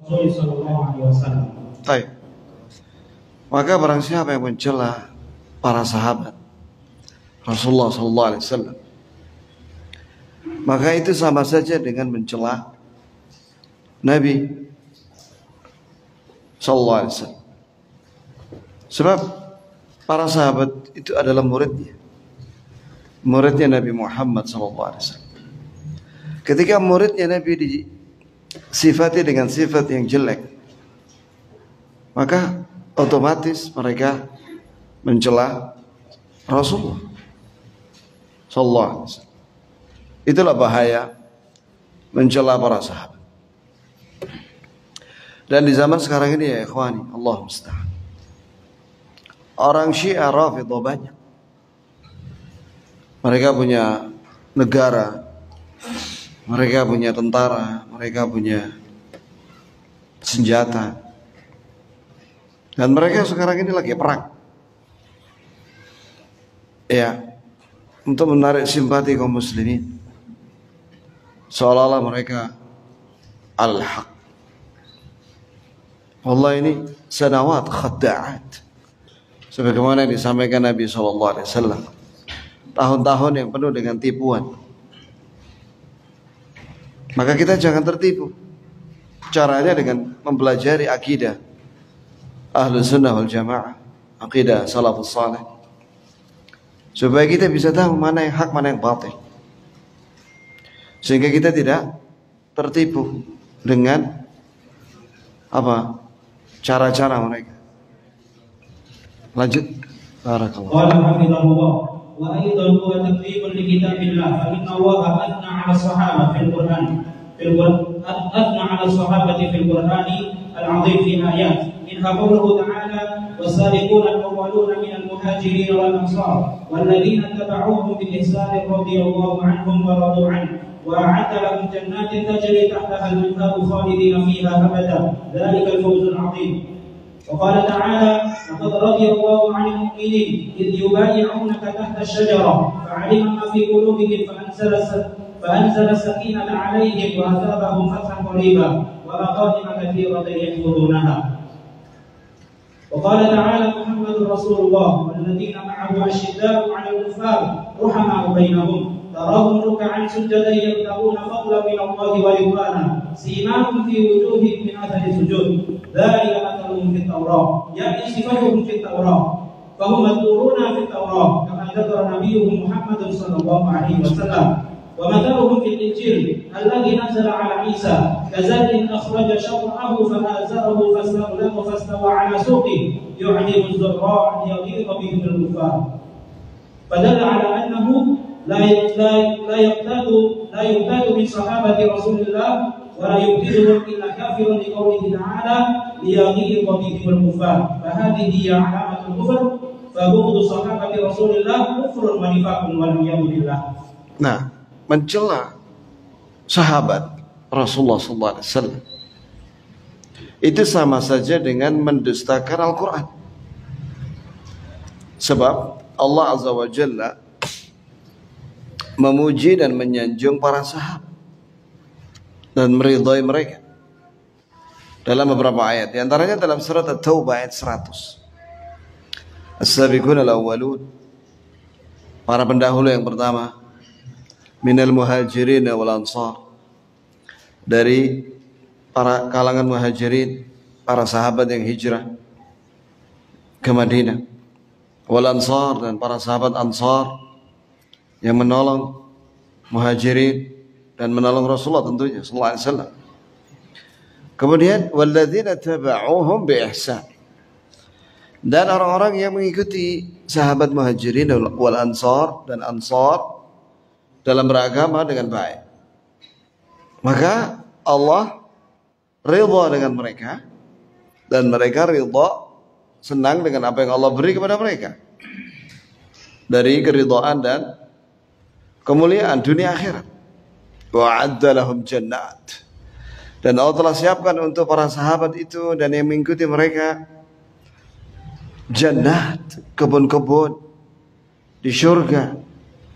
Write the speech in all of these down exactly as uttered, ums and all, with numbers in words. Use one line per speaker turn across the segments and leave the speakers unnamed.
Rasul sallallahu alaihi wasallam.
Baik. Maka barang siapa yang mencela para sahabat Rasulullah sallallahu alaihi wasallam, maka itu sama saja dengan mencela Nabi sallallahu alaihi wasallam. Sebab para sahabat itu adalah muridnya. Muridnya Nabi Muhammad sallallahu alaihi wasallam. Ketika muridnya Nabi disifati dengan sifat yang jelek, maka otomatis mereka mencela Rasulullah sallallahu alaihi wasallam. Itulah bahaya mencela para sahabat. Dan di zaman sekarang ini ya ikhwani, Allah musta'an, orang Syiah Rafidhah banyak. Mereka punya negara, mereka punya tentara, mereka punya senjata, dan mereka sekarang ini lagi perang, ya, untuk menarik simpati kaum muslimin, seolah-olah mereka al-haq. Allah ini sanawat khadda'at, sebagaimana disampaikan Nabi shallallahu alaihi wasallam, tahun-tahun yang penuh dengan tipuan. Maka kita jangan tertipu. Caranya dengan mempelajari akidah Ahlus Sunnah wal Jamaah, akidah salafus saleh, supaya kita bisa tahu mana yang hak, mana yang batil, sehingga kita tidak tertipu dengan apa cara-cara mereka. Lanjut. Barakallahu.
Qala hafizahullah wa aidan huwa takdzibun li kitabillah fa inna Allah athna 'ala as-sahabah fil Qur'an fil Qur'an athna 'ala as-sahabati fil Qur'ani al-'azim fi ayat minha qawluhu ta'ala was-sabiquna al-awwaluna min al-muhajirin wal ansar wal ladzina tabauhum bi ihsan radhiyallahu 'anhum wa radu 'anhu wa a'adda lahum jannatin tajri tahtaha al-anharu khalidina fiha abada dzalika al-fawzul 'azim. وقال تعالى لقد رضي الله عن المؤمنين إذ يبايعونك تحت الشجرة فعلم ما في قلوبهم فأنزل فأنزل السكينة عليهم وأثابهم فتحا قريبا ومغانم كثيرة يحفظونها. وقال تعالى محمد رسول الله والذين معه أشداء على الكفار رحماء بينهم تراهم ركعا سجدا يبتغون فضلا من الله ورضوانا سيماهم في وجوههم من أثر السجود ذلك مثلهم في التوراة يعني صفتهم في التوراة فهم مذكورون في التوراة كما ذكر نبيهم محمد صلى الله عليه وسلم ومثلهم في الإنجيل الذي نزل على عيسى كزرع أخرج شطأه فآزره فاستغلظ فاستوى على سوقه يعجب الزراع ليغيظ بهم الكفار فدل على أنه لا لا لا يقتاد لا يقتاد من صحابة رسول الله ولا يبغضهم إلا كافر لقوله تعالى ليغيظ بهم الكفار فهذه هي علامة الكفر فبغض صحابة رسول الله كفر ونفاق والعياذ بالله.
Nah, mencela sahabat Rasulullah sallallahu alaihi wasallam itu sama saja dengan mendustakan Al-Quran. Sebab Allah Azza wa Jalla memuji dan menyanjung para sahabat dan meridhai mereka dalam beberapa ayat. Di antaranya dalam surat At-Taubah ayat seratus. As-sabiquna al-awwalun, para pendahulu yang pertama, minal muhajirin wal ansar, dari para kalangan muhajirin, para sahabat yang hijrah ke Madinah, wal ansar, dan para sahabat ansar yang menolong muhajirin dan menolong Rasulullah tentunya sallallahu alaihi wasallam. Kemudian walladzina tabauhum bi ihsan, dan orang-orang yang mengikuti sahabat muhajirin wal ansar dan ansar dalam beragama dengan baik. Maka Allah ridha dengan mereka dan mereka ridha, senang dengan apa yang Allah beri kepada mereka dari keridhaan dan kemuliaan dunia akhirat. Wa'adda lahum jannat, dan Allah telah siapkan untuk para sahabat itu dan yang mengikuti mereka jannat, kebun-kebun di syurga,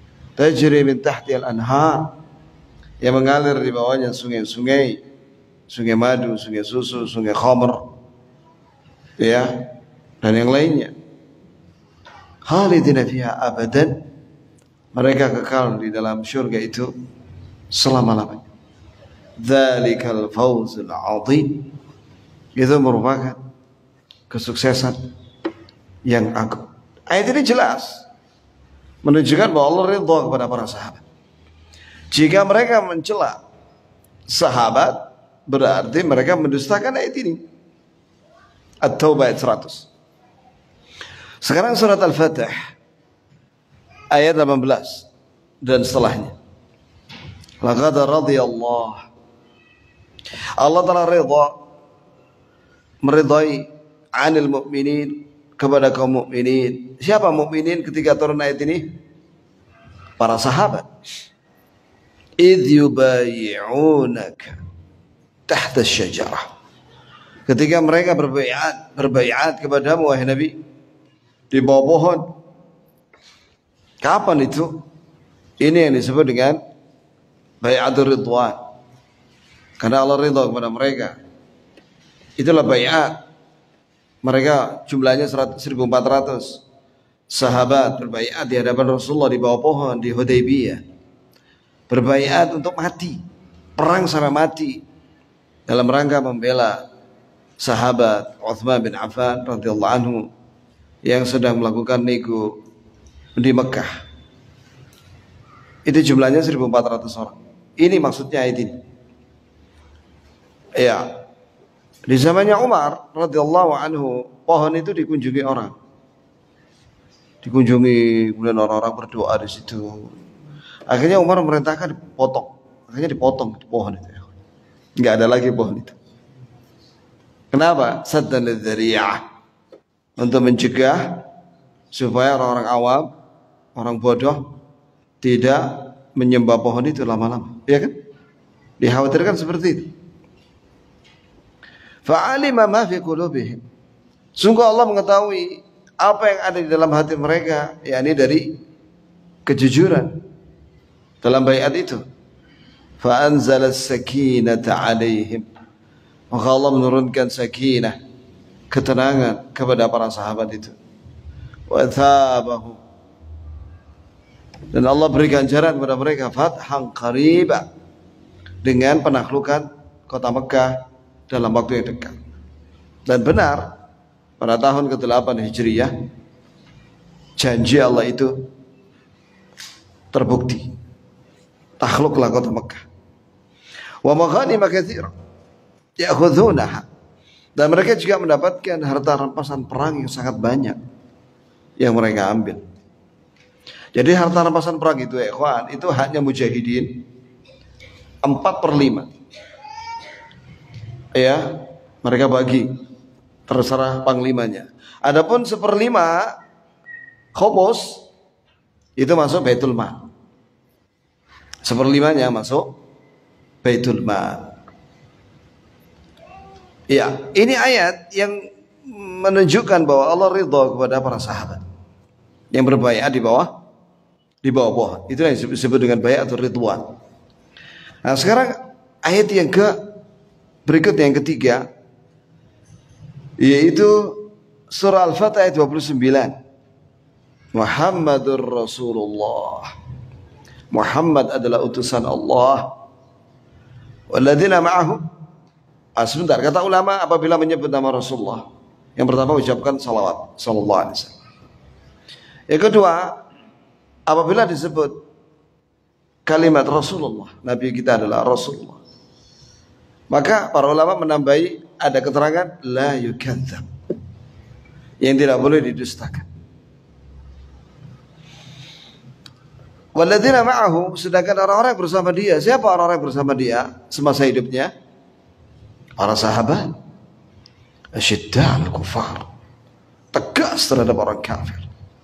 tajri min tahti al-anhar, yang mengalir di bawahnya sungai-sungai sungai madu, sungai susu, sungai khamr, ya, dan yang lainnya. Khalidina fiha abadan, mereka kekal di dalam surga itu selama-lamanya. Dzalikal fawzul 'adzim, itu merupakan kesuksesan yang agung. Ayat ini jelas menunjukkan bahwa Allah ridha kepada para sahabat. Jika mereka mencela sahabat, berarti mereka mendustakan ayat ini. At-Taubah ayat seratus. Sekarang surat Al-Fatih ayat delapan belas dan setelahnya. Laqad radiyallahu, Allah telah ridha, meridai anil mu'minin, kepada kaum mukminin. Siapa mukminin ketika turun ayat ini? Para sahabat. Idh yubayi'unaka tahta syajarah, ketika mereka berbaiat berbaiat kepadamu wahai Nabi di bawah pohon. Kapan itu? Ini yang disebut dengan bai'atur ridwan, karena Allah ridha kepada mereka. Itulah baiat. Mereka jumlahnya seribu empat ratus sahabat berbaiat di hadapan Rasulullah di bawah pohon di Hudaybiyah, berbaiat untuk mati, perang sampai mati dalam rangka membela sahabat Utsman bin Affan radhiyallahu anhu yang sedang melakukan nego di Mekah. Itu jumlahnya seribu empat ratus orang. Ini maksudnya ayat ini. Ya, di zamannya Umar radhiyallahu anhu, pohon itu dikunjungi orang, dikunjungi, kemudian orang-orang berdoa di situ. Akhirnya Umar memerintahkan dipotong, akhirnya dipotong itu pohon itu. Nggak ada lagi pohon itu. Kenapa? Saddan lidzariyah, untuk mencegah supaya orang-orang awam, orang bodoh tidak menyembah pohon itu lama-lama, ya kan? Dikhawatirkan seperti itu. Fa'alima ma fi qulubihim, sungguh Allah mengetahui apa yang ada di dalam hati mereka, yakni dari kejujuran dalam baiat itu. Fa anzala as-sakinata 'alaihim, maka Allah menurunkan sakinah, ketenangan kepada para sahabat itu. Wa thabahu, dan Allah beri ganjaran kepada mereka fathan qariba, dengan penaklukan kota Mekah dalam waktu yang dekat. Dan benar, pada tahun kedelapan Hijriyah janji Allah itu terbukti. Takhluklah kota Mekah. Wa maghanima katsira ya'khudhunaha, dan mereka juga mendapatkan harta rampasan perang yang sangat banyak yang mereka ambil. Jadi harta rampasan perang itu, ya ikhwan, itu haknya mujahidin empat per lima. Ya, mereka bagi, terserah panglimanya. Adapun seperlima khumus itu masuk Baitul Mal. Seperlimanya masuk Baitul Mal. Ya, ini ayat yang menunjukkan bahwa Allah ridha kepada para sahabat yang berbaiat di bawah di bawah pohon. Itu yang disebut dengan bai'atur ridwan. Nah, sekarang ayat yang ke berikut yang ketiga, yaitu surah Al-Fatih ayat dua puluh sembilan. Muhammadur Rasulullah, Muhammad adalah utusan Allah. Walladzina ma'ahu, ah, sebentar, kata ulama apabila menyebut nama Rasulullah, yang pertama ucapkan salawat sallallahu alaihi wasallam. Yang kedua, apabila disebut kalimat Rasulullah, Nabi kita adalah Rasulullah, maka para ulama menambahi ada keterangan la yukadzab, yang tidak boleh didustakan. Walladzina ma'ahu, sedangkan orang-orang yang bersama dia, siapa orang-orang yang bersama dia semasa hidupnya? Para sahabat. Asyidda'al kufar, tegas terhadap orang kafir.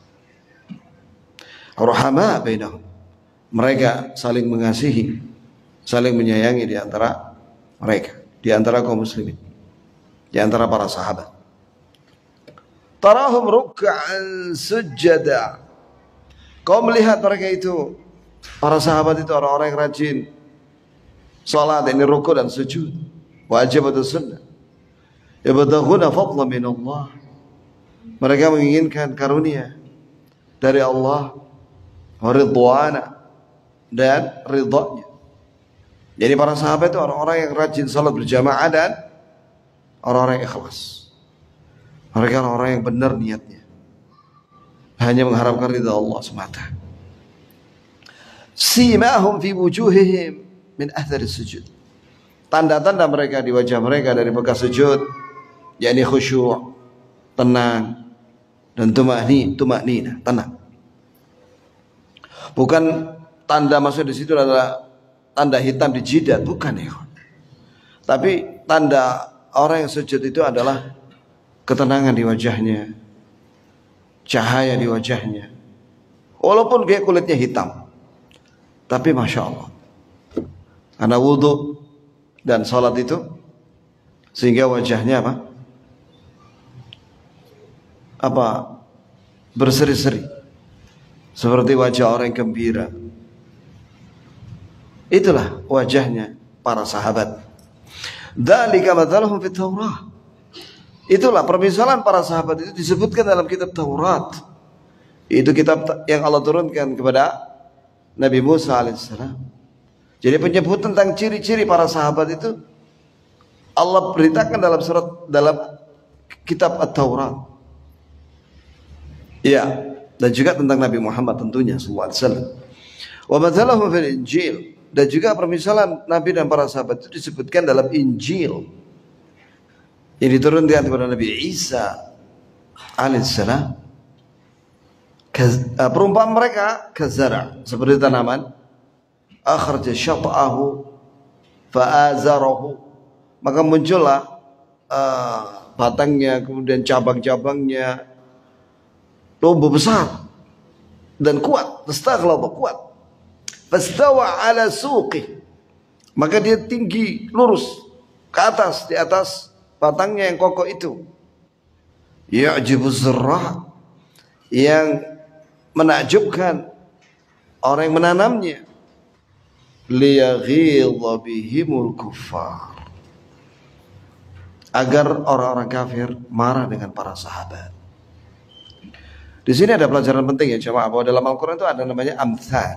Rahama bainahum, mereka saling mengasihi, saling menyayangi di antara mereka, di antara kaum muslimin, di antara para sahabat. Tarahum ruk'an sujada, kau melihat mereka itu, para sahabat itu orang-orang yang rajin salat, ini rukuk dan sujud. wajib atau sunnah. Yabtaghuna fadlan min Allah. Mereka menginginkan karunia dari Allah, ridwana, dan ridhanya. Jadi para sahabat itu orang-orang yang rajin salat berjamaah dan orang-orang yang ikhlas. Mereka orang-orang yang benar niatnya, hanya mengharapkan ridha Allah semata. Simahum fi wujuhihim min athari sujud. Tanda-tanda mereka di wajah mereka dari bekas sujud, yakni khusyuk, tenang, dan tuma'ni, tuma'nina, tenang. Bukan tanda maksud di situ adalah tanda hitam di jidat, bukan ya. Tapi tanda orang yang sujud itu adalah ketenangan di wajahnya, cahaya di wajahnya. Walaupun kayak kulitnya hitam, tapi masya Allah, karena wudhu dan salat itu, sehingga wajahnya apa? Apa? Berseri-seri, seperti wajah orang yang gembira. Itulah wajahnya para sahabat. Dzalika mathaluhum fit Taurah. Itulah permisalan para sahabat itu disebutkan dalam kitab Taurat. Itu kitab yang Allah turunkan kepada Nabi Musa alaihissalam. Jadi penyebutan tentang ciri-ciri para sahabat itu Allah beritakan dalam surat, dalam kitab At-Taurat. Ya, dan juga tentang Nabi Muhammad tentunya sallallahu alaihi wasallam. Wa mathaluhum fil Injil, dan juga permisalan Nabi dan para sahabat itu disebutkan dalam Injil yang diturunkan kepada Nabi Isa alaihissalam. Perumpamaan mereka kazara, seperti tanaman, akhraja syat'ahu fa'azarahu, maka muncullah uh, batangnya, kemudian cabang-cabangnya tumbuh besar dan kuat, tastaghlaba, kuat. Fastawa ala suqi, maka dia tinggi lurus ke atas, di atas batangnya yang kokoh itu. Ya'jibu zurra, yang menakjubkan orang yang menanamnya. Liyaghidha bihimul kuffar, agar orang-orang kafir marah dengan para sahabat. Di sini ada pelajaran penting ya jemaah, bahwa dalam Al-Quran itu ada namanya amthal,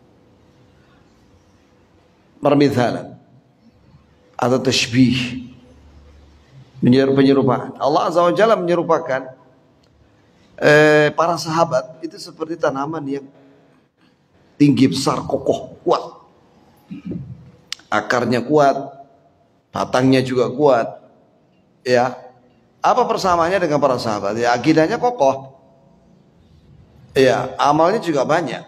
permithalan atau tashbih, penyerupaan. Allah Azza wa Jalla menyerupakan eh, para sahabat itu seperti tanaman yang tinggi, besar, kokoh, kuat. Akarnya kuat, batangnya juga kuat. Ya, apa persamaannya dengan para sahabat? Ya, akidahnya kokoh. Ya, amalnya juga banyak.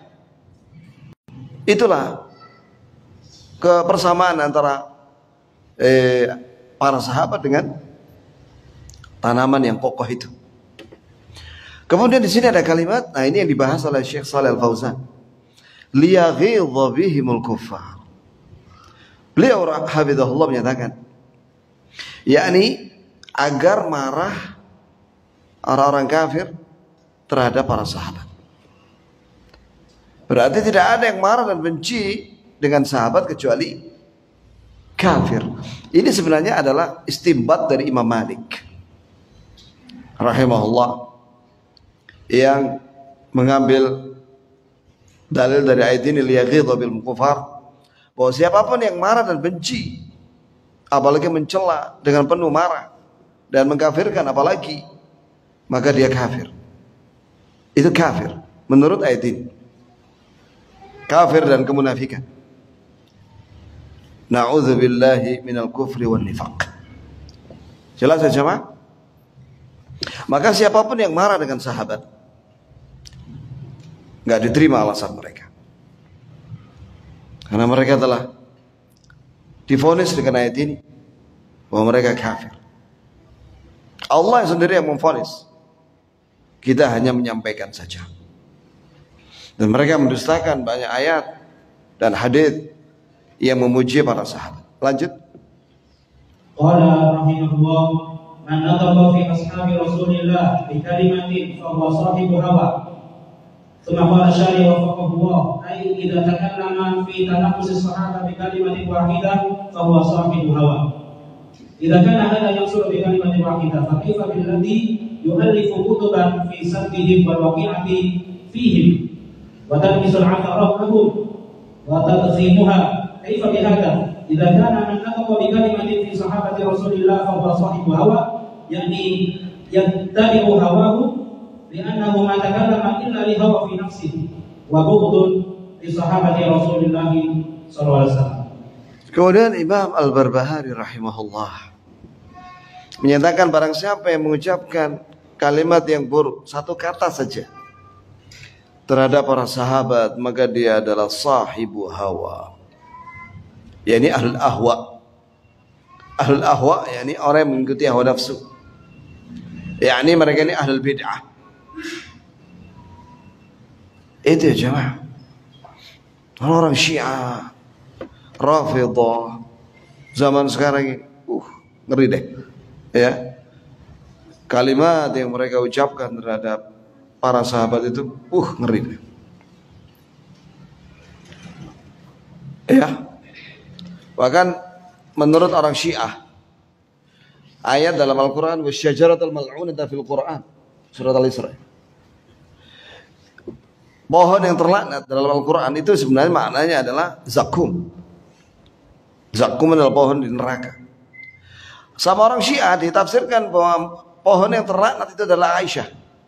Itulah kebersamaan antara eh, para sahabat dengan tanaman yang kokoh itu. Kemudian di sini ada kalimat, nah ini yang dibahas oleh Syekh Shalih Al Fauzan. Liyaghidha bihimul kuffar. Beliau hafizahullah menyatakan, yakni agar marah orang-orang kafir terhadap para sahabat. Berarti tidak ada yang marah dan benci dengan sahabat kecuali kafir. Ini sebenarnya adalah istinbat dari Imam Malik rahimahullah, yang mengambil dalil dari ayat ini, liyaghidha bil kuffar, bahwa siapapun yang marah dan benci, apalagi mencela dengan penuh marah dan mengkafirkan apalagi, maka dia kafir. Itu kafir menurut ayat ini. Kafir dan kemunafikan. Na'udzubillahi minal kufri wan nifaq. Jelas ya jemaah? Maka siapapun yang marah dengan sahabat, nggak diterima alasan mereka, karena mereka telah divonis dengan ayat ini bahwa mereka kafir. Allah yang sendiri yang memvonis, kita hanya menyampaikan saja. Dan mereka mendustakan banyak ayat dan hadis yang memuji para sahabat. Lanjut.
Qala rahimahullah, man nataqa fi ashabi Rasulillah bi kalimatin fa huwa sahibu hawa. Tsumma qala syari wa faqahu, ay idza takallama fi tanaqqus as-sahaba bi kalimatin wahidah fa huwa sahibu hawa. إذا كان هذا يحصل بكلمة واحدة فكيف بالذي يؤلف كتبا في سبهم والوقيعة فيهم وتلبس العثرات لهم وتقسيمها؟ كيف بهذا؟ إذا كان من نطق بكلمة في صحابة رسول الله فهو صاحب هوى، يعني يتبع هواه لأنه ما تكلم إلا لهوى في نفسه وبغض لصحابة رسول الله صلى الله عليه وسلم.
Kemudian Imam Al-Barbahari rahimahullah menyatakan barang siapa yang mengucapkan kalimat yang buruk, satu kata saja terhadap para sahabat, maka dia adalah sahibu hawa, yakni ahlul ahwa. Ahlul ahwa yakni orang yang mengikuti hawa nafsu, yakni mereka ini ahlul bid'ah. Itu ya jemaah. Orang Syiah, Rafidhah zaman sekarang ini, uh, ngeri deh. Ya. Kalimat yang mereka ucapkan terhadap para sahabat itu, uh, ngeri deh. Ya. Bahkan menurut orang Syiah, ayat dalam Al-Qur'an wasyajaratul mal'unata fil Qur'an, surat Al-Isra. Pohon yang terlaknat dalam Al-Quran itu sebenarnya maknanya adalah zakum. Zakum adalah pohon di neraka. Sama orang Syiah ditafsirkan bahwa pohon yang terlaknat itu adalah Aisyah,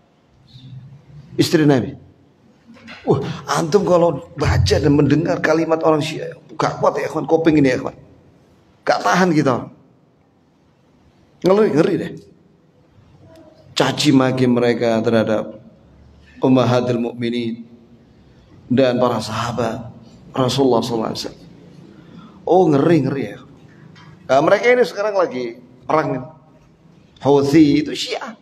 istri Nabi. Wah, antum kalau baca dan mendengar kalimat orang Syiah, gak kuat ya kawan, koping ini ya kawan, gak tahan kita. Ngeri, ngeri deh. Caci maki mereka terhadap ummahatul mukminin dan para sahabat Rasulullah sallallahu alaihi wasallam. Oh, ngeri ngeri ya. Nah, mereka ini sekarang lagi perang Houthi, itu Syiah.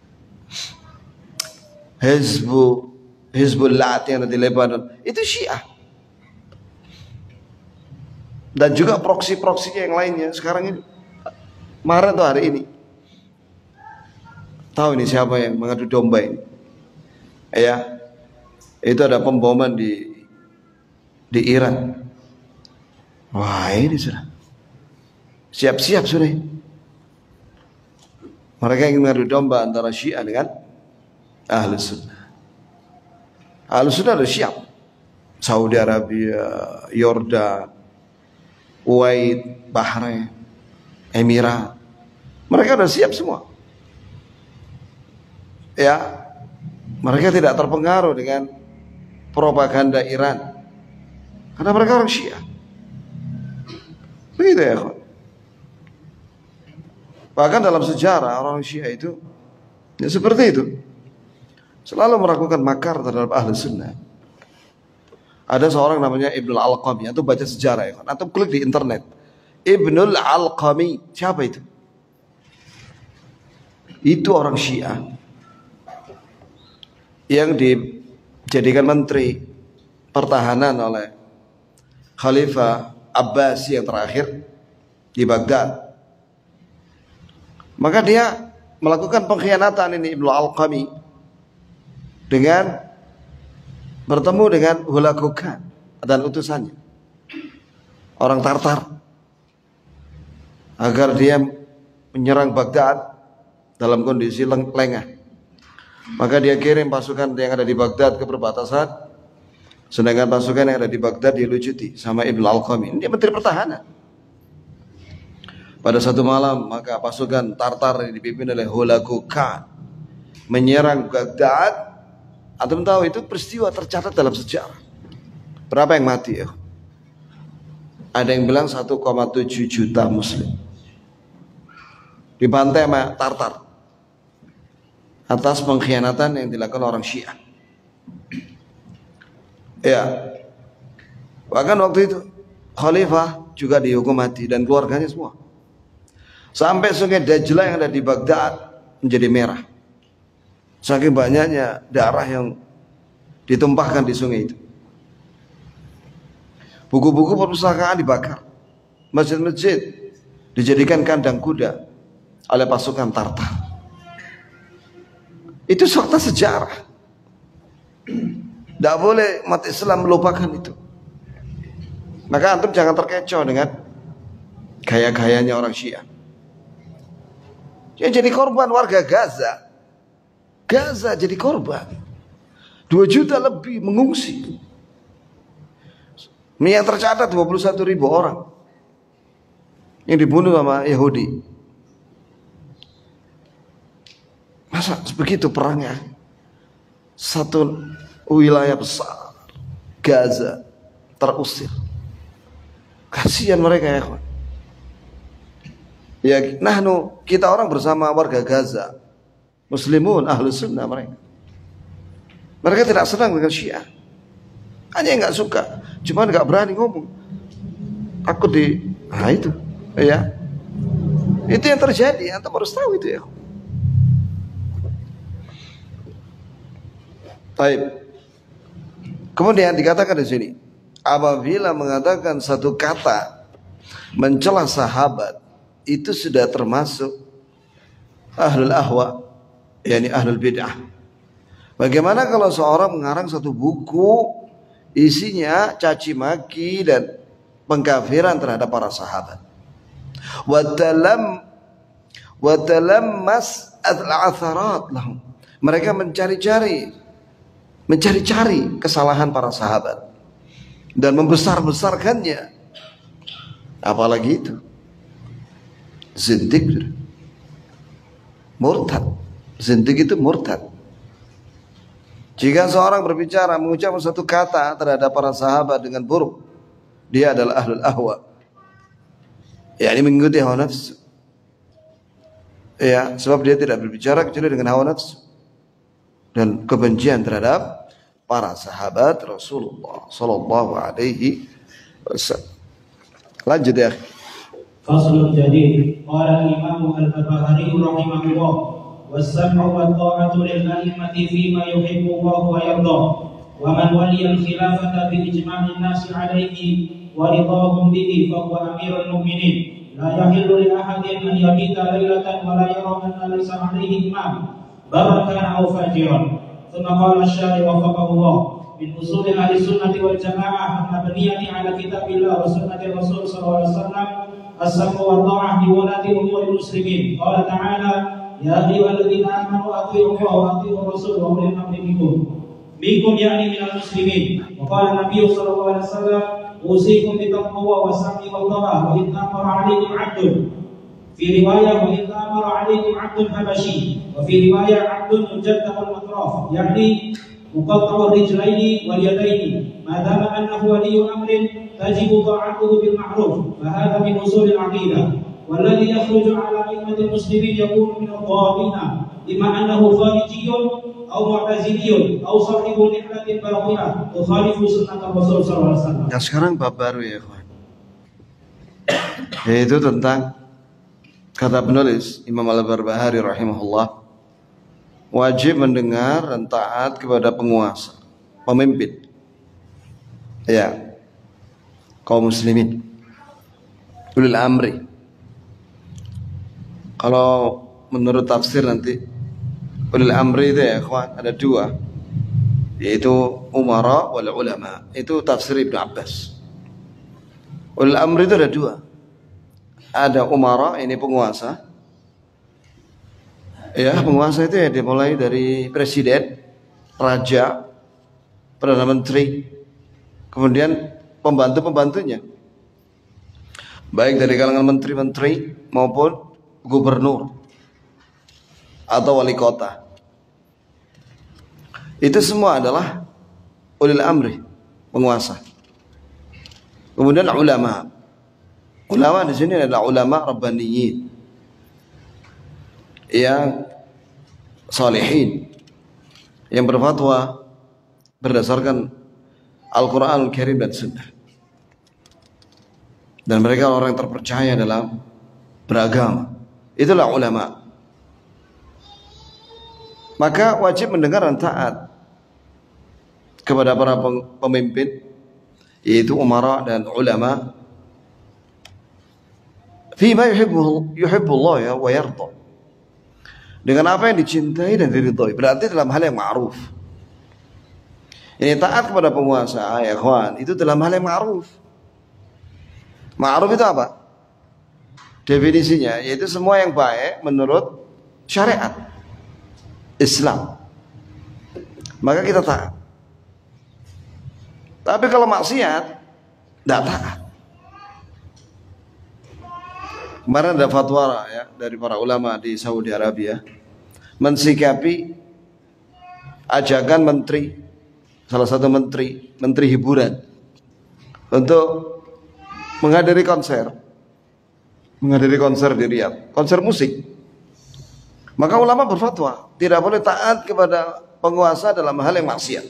Hizbu Hizbullah yang ada di Lebanon itu Syiah. Dan juga proksi-proksinya yang lainnya sekarang ini. Kemarin tuh hari ini. Tahu ini siapa yang mengadu domba ini? Ya, itu ada pemboman di di Iran. Wah, ini sudah siap-siap sudah. Mereka ingin mengadu domba antara Syiah dengan Ahlus Sunnah. Ahlus Sunnah sudah siap. Saudi Arabia, Yordan, Kuwait, Bahrain, Emirat, mereka sudah siap semua. Ya, mereka tidak terpengaruh dengan propaganda Iran karena mereka orang Syiah. Begitu ya, kawan. Bahkan dalam sejarah orang Syiah itu ya seperti itu, selalu melakukan makar terhadap ahli sunnah. Ada seorang namanya Ibnul Alqami, atau baca sejarah ya, atau klik di internet. Ibnul Alqami, siapa itu? Itu orang Syiah yang dijadikan menteri pertahanan oleh Khalifah Abbasi yang terakhir di Baghdad. Maka dia melakukan pengkhianatan ini Ibnu Alqami dengan bertemu dengan Hulagu Khan dan utusannya, orang Tartar, agar dia menyerang Baghdad dalam kondisi lengah. Maka dia kirim pasukan yang ada di Baghdad ke perbatasan, sedangkan pasukan yang ada di Baghdad dilucuti sama Ibnu Alqami. Dia menteri pertahanan. Pada satu malam, maka pasukan Tartar yang dipimpin oleh Hulagu Khan menyerang Baghdad. Antum tahu itu peristiwa tercatat dalam sejarah. Berapa yang mati ya? Ada yang bilang satu koma tujuh juta muslim dibantai sama Tartar atas pengkhianatan yang dilakukan orang Syiah. Ya, bahkan waktu itu Khalifah juga dihukum mati dan keluarganya semua. Sampai sungai Dajlah yang ada di Baghdad menjadi merah. Saking banyaknya darah yang ditumpahkan di sungai itu. Buku-buku perpustakaan dibakar. Masjid-masjid dijadikan kandang kuda oleh pasukan Tartar. Itu fakta sejarah. Tidak boleh umat Islam melupakan itu. Maka antum jangan terkecoh dengan gaya-gayanya orang Syiah. Yang jadi korban warga Gaza. Gaza jadi korban. Dua juta lebih mengungsi. Yang tercatat dua puluh satu ribu orang yang dibunuh sama Yahudi. Masa begitu perangnya? Satu wilayah besar, Gaza, terusir. Kasihan mereka ya kawan. Ya, nahnu, kita orang bersama warga Gaza, Muslimun, ahlu sunnah mereka. Mereka tidak senang dengan Syiah. Hanya nggak suka, cuma nggak berani ngomong. Takut di, nah itu, ya. Itu yang terjadi. Antum harus tahu itu ya. Baik. Kemudian dikatakan di sini, apabila mengatakan satu kata mencela sahabat, itu sudah termasuk ahlul ahwa, yakni ahlul bid'ah. Bagaimana kalau seorang mengarang satu buku isinya caci maki dan pengkafiran terhadap para sahabat? Watalam watalammas al-atharat lahum. Mereka mencari-cari mencari-cari kesalahan para sahabat dan membesar-besarkannya. Apalagi itu zindik, murtad. Zindik itu murtad. Jika seorang berbicara mengucapkan satu kata terhadap para sahabat dengan buruk, dia adalah ahlul ahwa, yakni mengikuti hawa nafsu. Ya, sebab dia tidak berbicara kecuali dengan hawa nafsu dan kebencian terhadap para sahabat Rasulullah sallallahu alaihi wasallam. Lanjut ya.
Faslun jadid. Qala al-Imam al-Barbahari rahimahullah, was-sam'u wat-ta'atu lil-a'immati fima yuhibbu Allah wa yarda, wa man waliya al-khilafata bi ijma'in nasi 'alayhi wa ridahum bihi fa huwa amirul mu'minin. La yahillu li ahadin an yabita laylatan wa la yara anna laysa 'alayhi imam barran kana aw fajiran. Thumma qala asy-syari wafaqahullah, min usul ahli sunnati wal jamaah mabniyati 'ala kitabillah wa sunnati Rasul sallallahu alaihi wasallam as-sam'u wa ta'ah li wulati umuri muslimin. Qala ta'ala, ya ayyuhalladzina amanu athi'u Allah wa athi'ur rasul wa ulil amri minkum. Minkum yakni minal muslimin. Wa qala Nabi sallallahu alaihi wasallam, usikum bi taqwa wa sam'i wa ta'ah wa in amara 'alaikum 'abdun. Fi riwayah wa in amara 'alaikum 'abdun habashi wa fi riwayah 'abdun mujaddahul atraf, yakni muqatta'ur rijlaini wal yadaini, ma dama annahu waliyyu amrin tajibu ta'atuhu bil ma'ruf, fa hadha min usul al-'aqidah. Walladhi yakhruju 'ala a'immatil muslimin yakunu min ad-dhalina, imma annahu kharijiyyun aw mu'taziliyyun aw sahibu nihlatin baghiyah tukhalifu sunnat Rasul sallallahu alaihi wasallam.
Nah, sekarang bab baru ya, kawan. Yaitu tentang kata penulis Imam Al-Barbahari rahimahullah, wajib mendengar dan taat kepada penguasa, pemimpin, ya, kaum muslimin, ulil amri. Kalau menurut tafsir nanti ulil amri itu ya kawan, ada dua, yaitu umara wal ulama. Itu tafsir Ibnu Abbas. Ulil amri itu ada dua. Ada umara, ini penguasa. Ya, penguasa itu ya dimulai dari presiden, raja, perdana menteri, kemudian pembantu-pembantunya, baik dari kalangan menteri-menteri maupun gubernur atau wali kota. Itu semua adalah ulil amri, penguasa. Kemudian ulama. Ulama di sini adalah ulama rabbaniyin, yang salihin, yang berfatwa berdasarkan Al-Quranul Karim dan Sunnah, dan mereka orang yang terpercaya dalam beragama. Itulah ulama. Maka wajib mendengar dan taat kepada para pemimpin, yaitu umara dan ulama, fima yuhibbu yuhibbullah ya wa yarda, dengan apa yang dicintai dan diridhoi. Berarti dalam hal yang ma'ruf. Ini taat kepada penguasa ya kawan, itu dalam hal yang ma'ruf. Ma'ruf itu apa? Definisinya yaitu semua yang baik menurut syariat Islam, maka kita taat. Tapi kalau maksiat, tidak taat. Kemarin ada fatwa ya dari para ulama di Saudi Arabia mensikapi ajakan menteri, salah satu menteri, menteri hiburan, untuk menghadiri konser, menghadiri konser di Riyadh, konser musik. Maka ulama berfatwa tidak boleh taat kepada penguasa dalam hal yang maksiat.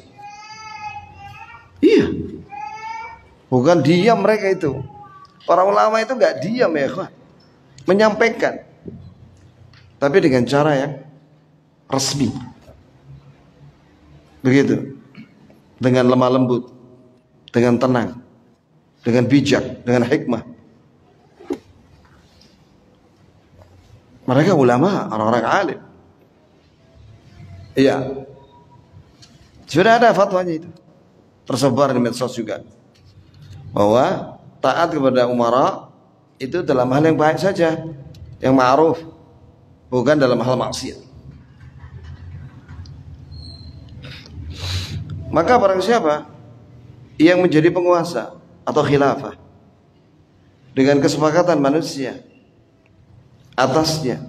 Iya, bukan diam mereka itu. Para ulama itu nggak diam ya, kawan, menyampaikan, tapi dengan cara yang resmi. Begitu, dengan lemah lembut, dengan tenang, dengan bijak, dengan hikmah. Mereka ulama, orang-orang alim. Iya, sudah ada fatwanya itu, tersebar di medsos juga, bahwa taat kepada umara itu dalam hal yang baik saja, yang ma'ruf, bukan dalam hal maksiat. Maka barang siapa yang menjadi penguasa atau khilafah dengan kesepakatan manusia atasnya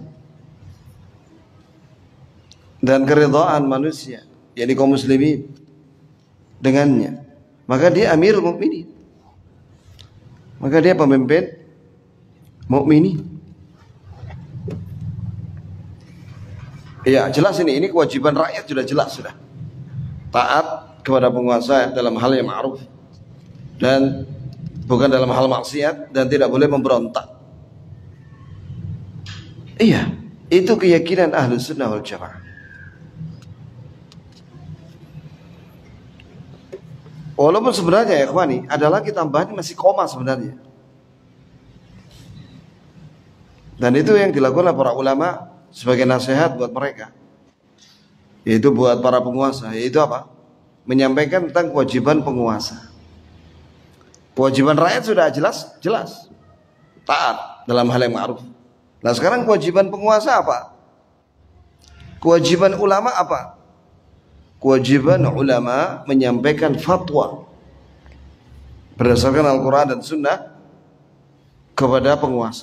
dan keridhaan manusia, yakni kaum muslimin dengannya, maka dia amirul mukminin, maka dia pemimpin mukminin. Ya jelas ini, ini kewajiban rakyat sudah jelas, sudah taat kepada penguasa dalam hal yang ma'ruf dan bukan dalam hal maksiat, dan tidak boleh memberontak. Iya, itu keyakinan Ahlus Sunnah wal Jamaah. Walaupun sebenarnya ya ikhwani, ada lagi tambahan masih koma sebenarnya. Dan itu yang dilakukan oleh para ulama sebagai nasihat buat mereka, yaitu buat para penguasa, yaitu apa? Menyampaikan tentang kewajiban penguasa. Kewajiban rakyat sudah jelas, jelas taat dalam hal yang ma'ruf. Nah sekarang kewajiban penguasa apa? Kewajiban ulama apa? Kewajiban ulama menyampaikan fatwa berdasarkan Al-Quran dan Sunnah kepada penguasa.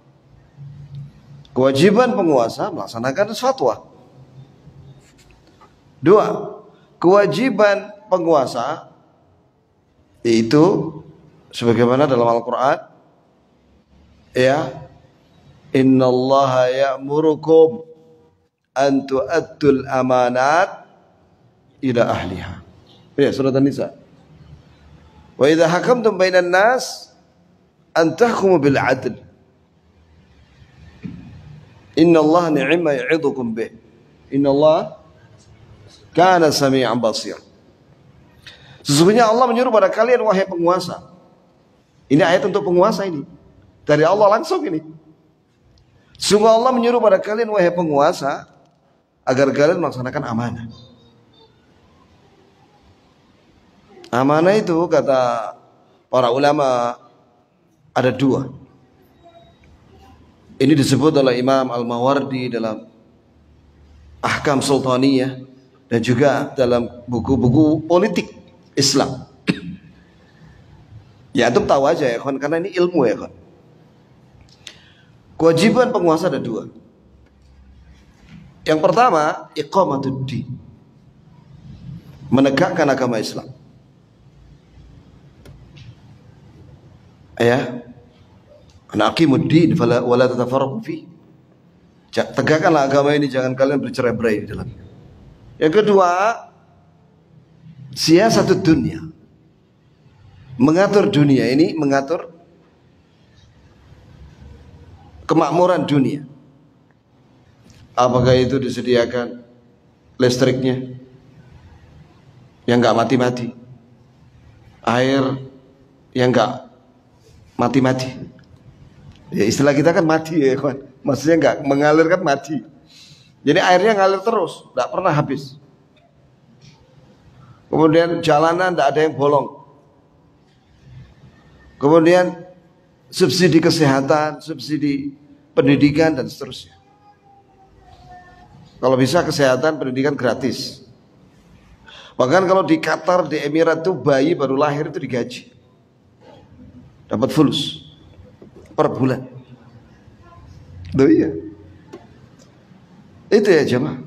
Kewajiban penguasa melaksanakan fatwa. Dua, kewajiban penguasa itu sebagaimana dalam Al-Quran, ya, innallaha ya'murukum an tu'addul amanat ila ahliha. Ya, surat An-Nisa. Wa idza hakamtum bainan nas an tahkumu bil 'adl. Innallaha ni'ma ya'idukum bih. Innallaha kana sami'an basir. Sesungguhnya Allah menyuruh pada kalian wahai penguasa. Ini ayat untuk penguasa ini. Dari Allah langsung ini. Sungguh Allah menyuruh pada kalian wahai penguasa agar kalian melaksanakan amanah. Amanah itu kata para ulama ada dua. Ini disebut oleh Imam Al-Mawardi dalam Ahkam Sultaniyah dan juga dalam buku-buku politik Islam. Ya antum tahu aja ya kan, karena ini ilmu ya kan. Kewajiban penguasa ada dua. Yang pertama, iqamatuddin, menegakkan agama Islam. Ya, anaqimuddin fala wala tatafarraqu fi. Tegakkanlah agama ini, jangan kalian bercerai-berai di dalamnya. Yang kedua, siasat dunia, mengatur dunia ini, mengatur kemakmuran dunia. Apakah itu disediakan listriknya yang enggak mati-mati, air yang enggak mati-mati. Ya istilah kita kan mati ya kawan. Maksudnya enggak mengalir kan mati. Jadi airnya ngalir terus, enggak pernah habis. Kemudian jalanan enggak ada yang bolong. Kemudian subsidi kesehatan, subsidi pendidikan dan seterusnya. Kalau bisa kesehatan, pendidikan gratis. Bahkan kalau di Qatar, di Emirat tuh bayi baru lahir itu digaji. Dapat fulus per bulan. Tuh iya. Itu ya jemaah.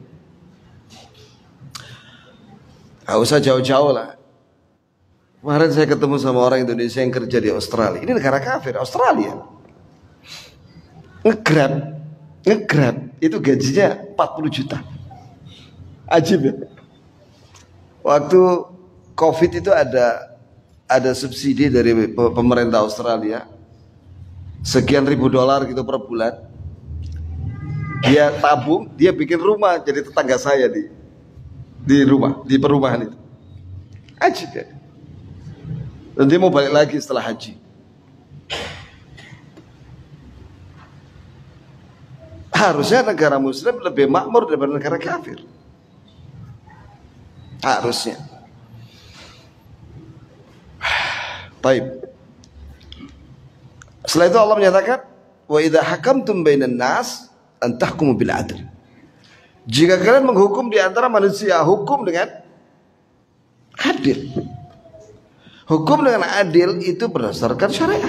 Gak usah jauh-jauh lah. Kemarin saya ketemu sama orang Indonesia yang kerja di Australia. Ini negara kafir, Australia. Nge-Grab, nge-Grab itu gajinya empat puluh juta. Ajib ya. Waktu Covid itu ada ada subsidi dari pemerintah Australia sekian ribu dolar gitu per bulan. Dia tabung, dia bikin rumah jadi tetangga saya di di rumah, di perumahan itu. Ajib ya. Dan dia mau balik lagi setelah haji. Harusnya negara muslim lebih makmur daripada negara kafir. Harusnya. Baik. Setelah itu Allah menyatakan, wa idza hakamtum bainan nas an tahkumu bil adl. Jika kalian menghukum di antara manusia, hukum dengan adil. Hukum dengan adil itu berdasarkan syariat.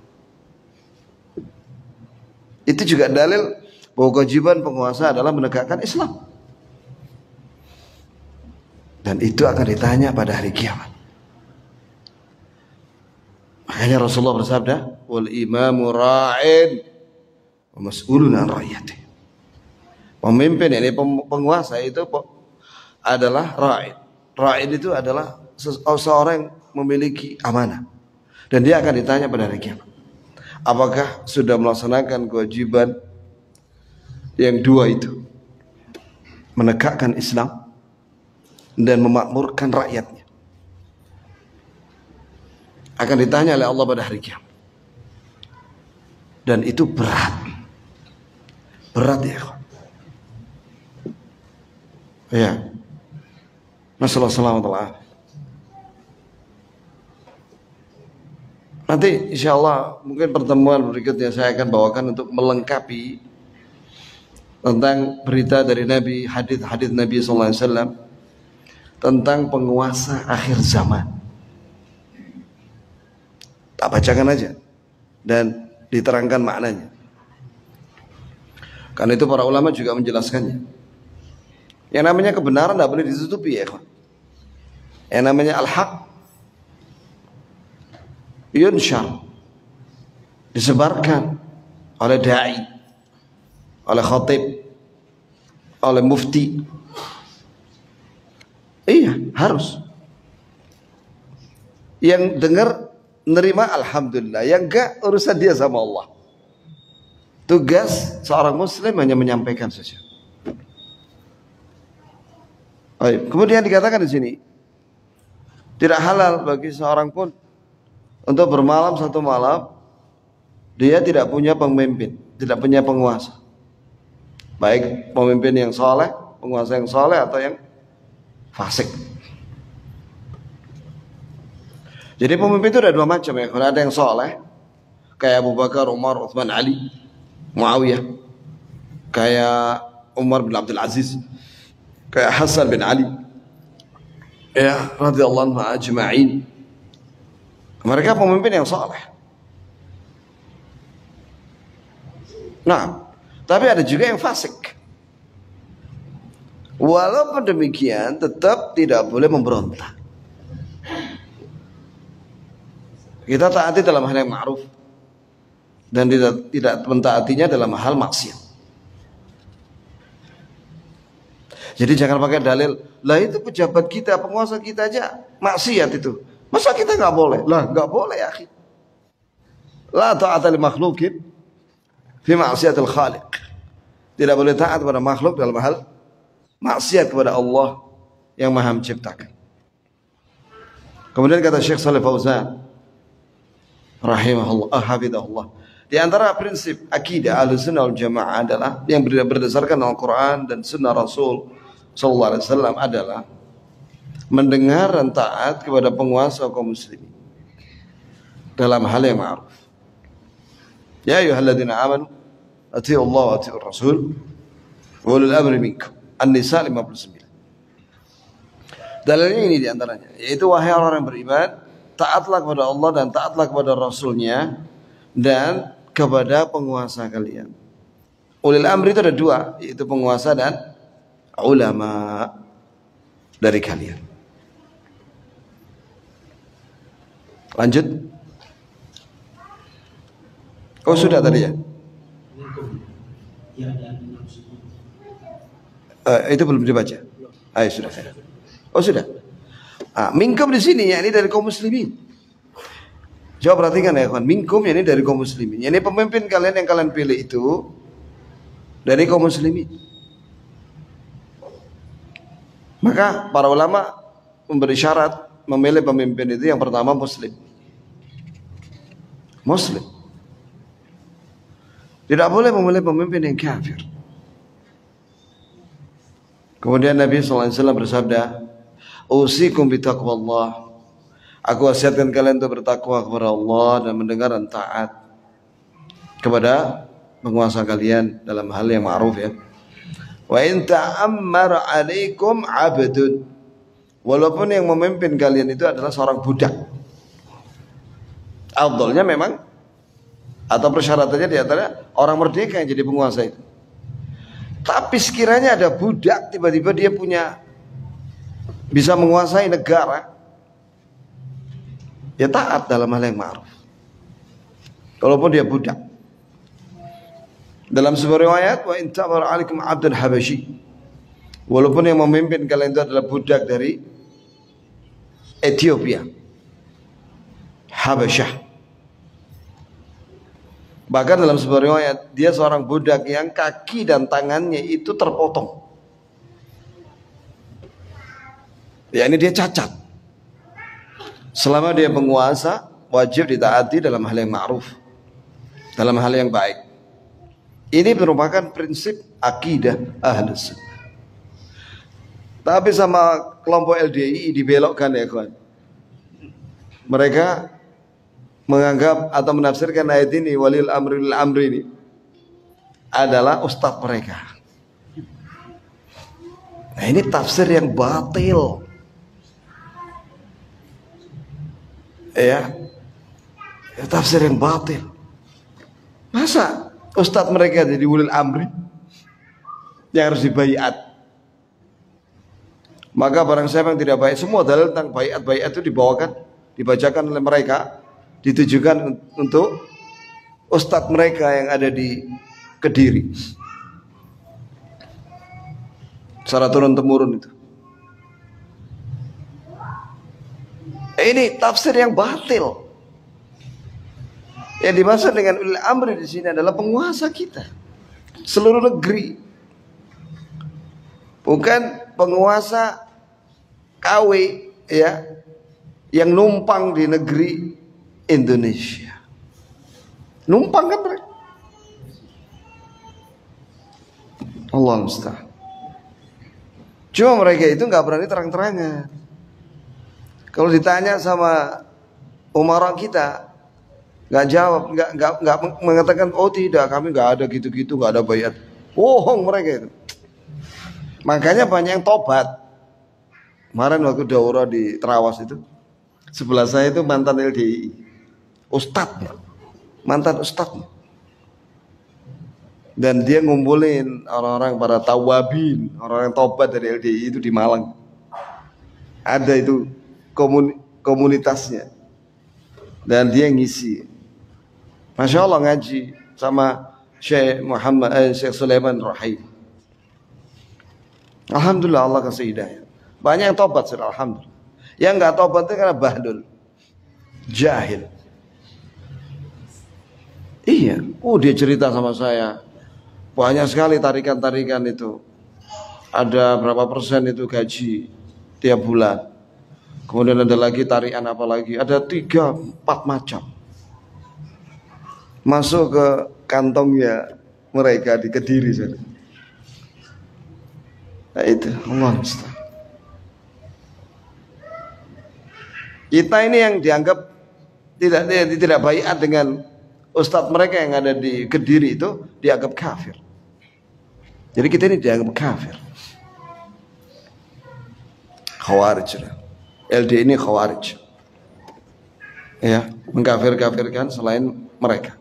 Itu juga dalil bahwa kewajiban penguasa adalah menegakkan Islam. Dan itu akan ditanya pada hari kiamat. Makanya Rasulullah bersabda, wal imamu ra'in wa mas'ulun an ra'iyati. Pemimpin ini penguasa itu adalah ra'in. Ra'in itu adalah seseorang yang memiliki amanah. Dan dia akan ditanya pada hari kiamat. Apakah sudah melaksanakan kewajiban yang dua itu? Menegakkan Islam dan memakmurkan rakyatnya. Akan ditanya oleh Allah pada hari kiamat. Dan itu berat. Berat ya. Ya. Masalah selamat. Nanti insya Allah mungkin pertemuan berikutnya saya akan bawakan untuk melengkapi tentang berita dari Nabi, hadis-hadis Nabi sallallahu alaihi wasallam tentang penguasa akhir zaman. Tak bacakan aja dan diterangkan maknanya. Karena itu para ulama juga menjelaskannya. Yang namanya kebenaran tidak boleh ditutupi ya. Yang namanya al-haq yunshar, disebarkan oleh da'i, oleh khatib, oleh mufti. Iya, harus. Yang dengar nerima alhamdulillah, yang enggak urusan dia sama Allah. Tugas seorang muslim hanya menyampaikan saja. Baik. Kemudian dikatakan di sini tidak halal bagi seorang pun untuk bermalam satu malam dia tidak punya pemimpin, tidak punya penguasa. Baik pemimpin yang soleh, penguasa yang soleh atau yang fasik. Jadi pemimpin itu ada dua macam ya. Kalau ada yang soleh, kayak Abu Bakar, Umar, Uthman, Ali, Muawiyah, kayak Umar bin Abdul Aziz, kayak Hasan bin Ali, ya radhiyallahu anhu ajma'in. Mereka pemimpin yang soleh. Nah, tapi ada juga yang fasik. Walaupun demikian, tetap tidak boleh memberontak. Kita taati dalam hal yang ma'ruf dan tidak tidak mentaatinya dalam hal maksiat. Jadi jangan pakai dalil, lah itu pejabat kita, penguasa kita aja maksiat itu. Masa kita nggak boleh? Lah nggak boleh ya, akhi. La ta'ata li makhluqin fi ma'siyatil khaliq. Tidak boleh taat kepada makhluk dalam hal maksiat kepada Allah yang Maha Menciptakan. Kemudian kata Syekh Shalih Fauzan rahimahullah, hafizahullah, di antara prinsip akidah Ahlussunnah wal Jamaah adalah yang berdasarkan Al-Qur'an dan Sunnah Rasul sallallahu alaihi wasallam adalah mendengar dan taat kepada penguasa kaum muslimin dalam hal yang ma'ruf. Ya ayyuhalladzina amanu atii'u Allah wa atii'ur rasul wa ulil amri minkum. An-Nisa lima puluh sembilan. Dalilnya ini diantaranya, yaitu wahai orang yang beriman, taatlah kepada Allah dan taatlah kepada Rasulnya dan kepada penguasa kalian. Ulil amri itu ada dua, yaitu penguasa dan ulama dari kalian. Lanjut. Oh sudah tadi ya? Uh, itu belum dibaca. Ayo sudah. Oh sudah. Ah, minkum di sini ya ini dari kaum muslimin. Coba perhatikan ya kawan. Minkum ya ini dari kaum muslimin. Ya, ini pemimpin kalian yang kalian pilih itu dari kaum muslimin. Maka para ulama memberi syarat memilih pemimpin itu yang pertama muslim. Muslim. Tidak boleh memilih pemimpin yang kafir. Kemudian Nabi sallallahu alaihi wasallam bersabda, "Usikum bitaqwallah." Aku wasiatkan kalian untuk bertakwa kepada Allah dan mendengar dan taat kepada penguasa kalian dalam hal yang ma'ruf ya. Wa in ta'ammar 'alaikum 'abdun. Walaupun yang memimpin kalian itu adalah seorang budak. Afdalnya memang atau persyaratannya di antara orang merdeka yang jadi penguasa itu. Tapi sekiranya ada budak tiba-tiba dia punya bisa menguasai negara, ya taat dalam hal yang ma'ruf. Walaupun dia budak. Dalam sebuah riwayat, wa in ta'mar 'alaikum 'abdun habasyi. Walaupun yang memimpin kalian itu adalah budak dari Ethiopia, Habasyah. Bahkan dalam sebuah riwayat, dia seorang budak yang kaki dan tangannya itu terpotong. Ya ini dia cacat. Selama dia penguasa, wajib ditaati dalam hal yang ma'ruf, dalam hal yang baik. Ini merupakan prinsip akidah Ahlus Sunnah. Tapi sama kelompok L D I dibelokkan ya kawan. Mereka menganggap atau menafsirkan ayat ini walil amri lil amri ini adalah ustadz mereka. Nah ini tafsir yang batil. Ya, ya tafsir yang batil. Masa ustadz mereka jadi walil amri yang harus dibaiat? Maka barang siapa yang tidak baik, semua dalil tentang baiat-baiat itu dibawakan, dibacakan oleh mereka, ditujukan untuk ustadz mereka yang ada di Kediri. Secara turun-temurun itu. Ini tafsir yang batil. Yang dimaksud dengan ulil amri di sini adalah penguasa kita seluruh negeri. Bukan penguasa K W ya yang numpang di negeri Indonesia. Numpang kan mereka. Allah musta'an. Cuma mereka itu nggak berani terang-terangan. Kalau ditanya sama umara kita, nggak jawab, nggak nggak nggak mengatakan oh tidak, kami nggak ada gitu-gitu, nggak ada bayat. Bohong mereka itu. Makanya banyak yang tobat. Kemarin waktu daurah di Terawas itu, sebelah saya itu mantan L D I, ustadznya, mantan ustadznya. Dan dia ngumpulin orang-orang para tawabin, orang-orang tobat dari L D I itu di Malang. Ada itu komun komunitasnya. Dan dia ngisi. Masya Allah ngaji sama Syekh Muhammad, eh, Syekh Sulaiman Rahim. Alhamdulillah Allah kasih hidayah. Banyak yang tobat sudah, alhamdulillah. Yang nggak tobat itu karena bahdul, jahil. Iya, oh dia cerita sama saya. Banyak sekali tarikan-tarikan itu. Ada berapa persen itu gaji tiap bulan. Kemudian ada lagi tarikan apa lagi. Ada tiga, empat macam. Masuk ke kantongnya mereka di Kediri. Nah itu, Allah Ustaz. Kita ini yang dianggap tidak tidak baiat dengan ustadz mereka yang ada di Kediri itu dianggap kafir. Jadi kita ini dianggap kafir. Khawarij. L D ini Khawarij. Ya, mengkafir-kafirkan selain mereka.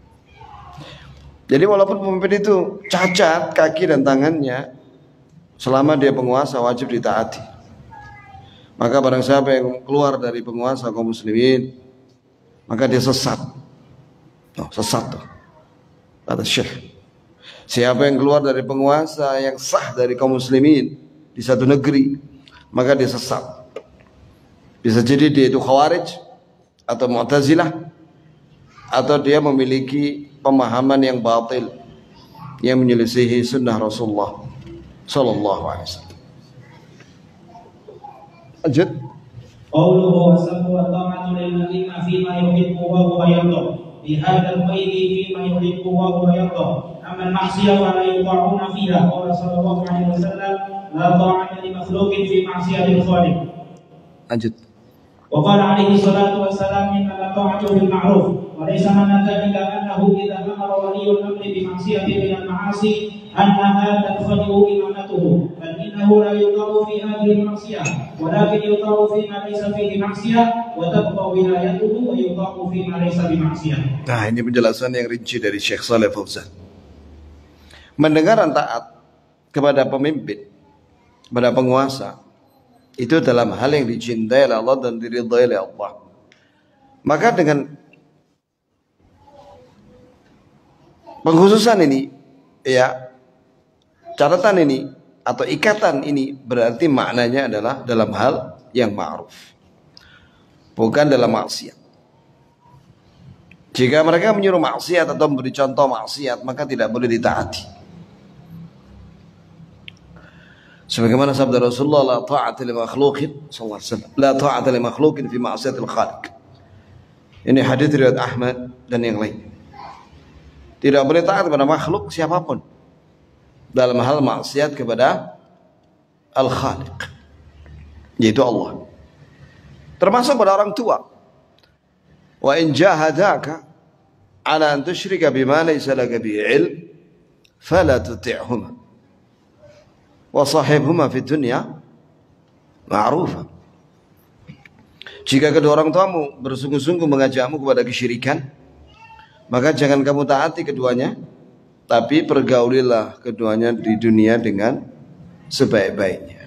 Jadi walaupun pemimpin itu cacat kaki dan tangannya, selama dia penguasa wajib ditaati. Maka barang siapa yang keluar dari penguasa kaum muslimin, maka dia sesat. Oh, sesat tuh. Kata Syekh. Siapa yang keluar dari penguasa yang sah dari kaum muslimin di satu negeri, maka dia sesat. Bisa jadi dia itu Khawarij atau Mu'tazilah, atau dia memiliki pemahaman yang batil yang menyelisihi sunnah Rasulullah sallallahu alaihi wasallam. Lanjut.
Qauluhu wasabu wa ta'atu lil ladina fima yuhibbu wa huwa yarda. Bi hadzal qaidi fima yuhibbu wa huwa yarda. Amma al-ma'siyah wa la yuta'una fiha. Qala sallallahu alaihi wasallam la ta'ata li makhluqin fi ma'siyatil khaliq.
Lanjut.
Wa qala alaihi salatu wassalam inna ta'atu bil ma'ruf wa laysa man dhalika annahu idza amara waliyul amri bi ma'siyati min al-ma'asi annaha tadkhulu imamatuhu bal innahu la yuta'u fi hadhihi al-ma'siyah walakin yuta'u fi ma laysa fihi ma'siyah wa tabqa wilayatuhu wa yuta'u fi ma laysa bi ma'siyah.
Nah, ini penjelasan yang rinci dari Syekh Shalih Fauzan. Mendengar dan taat kepada pemimpin, kepada penguasa, itu dalam hal yang dicintai oleh Allah dan diridhai oleh Allah. Maka dengan pengkhususan ini, ya, catatan ini atau ikatan ini berarti maknanya adalah dalam hal yang ma'ruf, bukan dalam maksiat. Jika mereka menyuruh maksiat atau memberi contoh maksiat, maka tidak boleh ditaati. Sebagaimana sabda Rasulullah, la ta'ata li makhluqin sallallahu alaihi wasallam, la ta'ata li makhluqin fi ma'siyatil khaliq. Ini hadis riwayat Ahmad dan yang lain. Tidak boleh taat kepada makhluk siapapun dalam hal maksiat kepada Al-Khaliq, yaitu Allah. Termasuk pada orang tua. Wa in jahadaka ala an tusyrika bima laysa laka bihi ilm fala tuti'huma wa sahibhuma fid dunya ma'rufa. Jika kedua orang tuamu bersungguh-sungguh mengajakmu kepada kesyirikan, maka jangan kamu taati keduanya, tapi pergaulilah keduanya di dunia dengan sebaik-baiknya.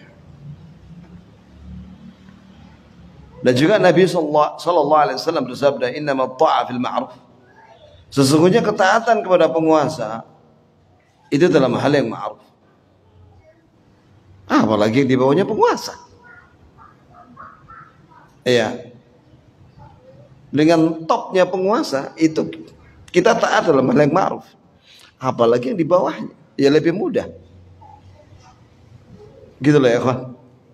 Dan juga Nabi sallallahu alaihi wasallam bersabda, innamat ta'a fil ma'ruf. Sesungguhnya ketaatan kepada penguasa itu dalam hal yang ma'ruf. Apalagi di bawahnya penguasa. Iya. Dengan topnya penguasa itu kita taat dalam hal yang ma'ruf. Apalagi yang di bawahnya, ya lebih mudah. Gitu loh ya kawan.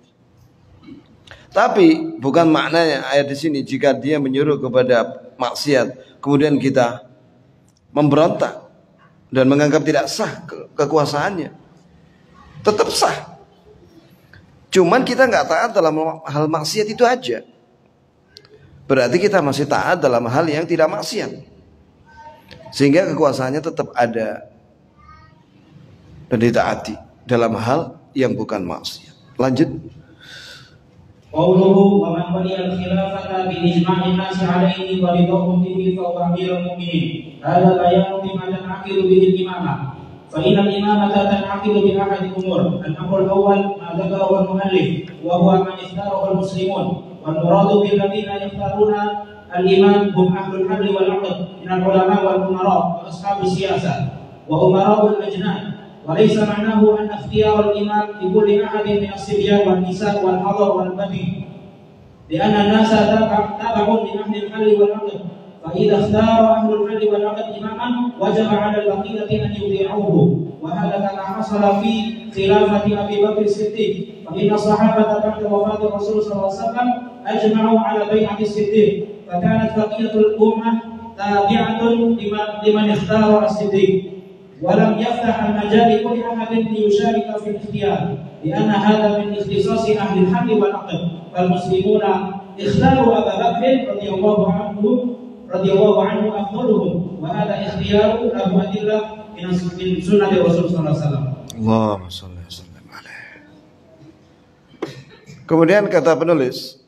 Tapi bukan maknanya ayat di sini jika dia menyuruh kepada maksiat, kemudian kita memberontak dan menganggap tidak sah ke kekuasaannya. Tetap sah. Cuman kita nggak taat dalam hal maksiat itu aja. Berarti kita masih taat dalam hal yang tidak maksiat, sehingga kekuasaannya tetap ada dan ditaati dalam hal yang bukan maksiat. Lanjut.
Qauluhu wa man waliya al-khilafata bi ijma'in nas 'alaihi wa ridahum bihi fa huwa amirul mu'minin. Hadha bayanu bima tan'aqidu bihi al-imamah. Fa inna al-imamata tan'aqidu bi ahadi umur. Al-amru al-awwal ma dzakarahu al-mu'allif wa huwa man ikhtarahu al-muslimun. Wal muradu bil ladina yakhtaruna al-imam hum ahlul halli wal 'aqd min al-ulama wal umara wa ashabus siyasah wa umara al-ajnan. وليس معناه أن اختيار الإمام لكل أحد من الصبيان والنساء والحضر والبدي لأن الناس تابع من أهل الحل والعقد فإذا اختار أهل الحل والعقد إماما وجب على البقية أن يطيعوه وهذا كما حصل في خلافة أبي بكر الصديق فإن الصحابة بعد وفاة الرسول صلى الله عليه وسلم أجمعوا على بيعة الصديق فكانت بقية الأمة تابعة لمن اختار الصديق ولم يفتح المجال لكل أحد ليشارك في الاختيار لأن هذا من اختصاص أهل الحل والعقد فالمسلمون اختاروا أبا بكر رضي الله عنه رضي الله عنه أفضلهم وهذا اختيار له أدلة من سنة الرسول صلى الله عليه وسلم.
اللهم صل وسلم عليه. Kemudian kata penulis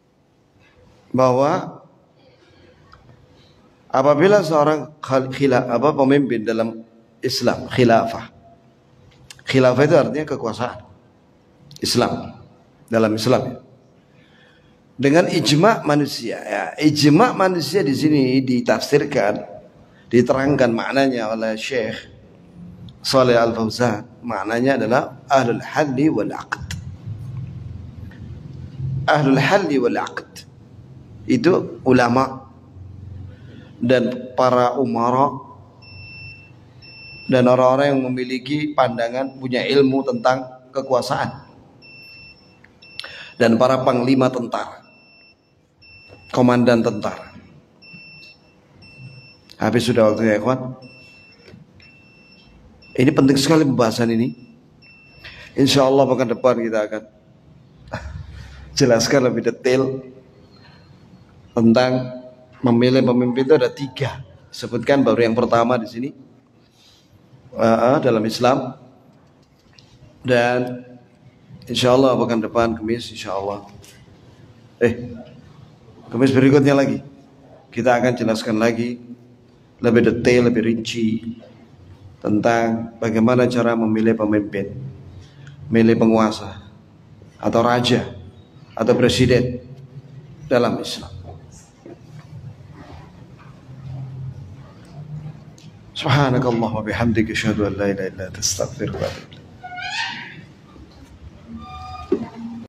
bahwa apabila seorang khilaf apa pemimpin dalam Islam, khilafah. Khilafah itu artinya kekuasaan Islam dalam Islam. Dengan ijma' manusia, ya, ijma' manusia di sini ditafsirkan, diterangkan maknanya oleh Syekh Shalih Al-Fauzan. Maknanya adalah ahlul halli wal aqd. Ahlul halli wal aqd itu ulama dan para umara dan orang-orang yang memiliki pandangan, punya ilmu tentang kekuasaan, dan para panglima tentara, komandan tentara. Habis sudah waktunya, ya kawan. Ini penting sekali pembahasan ini. Insya Allah pekan depan kita akan jelaskan lebih detail tentang memilih pemimpin. Itu ada tiga. Sebutkan baru yang pertama di sini uh, dalam Islam. Dan insya Allah pekan depan Kamis, insya Allah. Eh, Kamis berikutnya lagi kita akan jelaskan lagi lebih detail, lebih rinci tentang bagaimana cara memilih pemimpin, memilih penguasa atau raja atau presiden dalam Islam. Subhanakallah wa bihamdika asyhadu an la ilaha illa anta astaghfiruka wa atubu ilaik.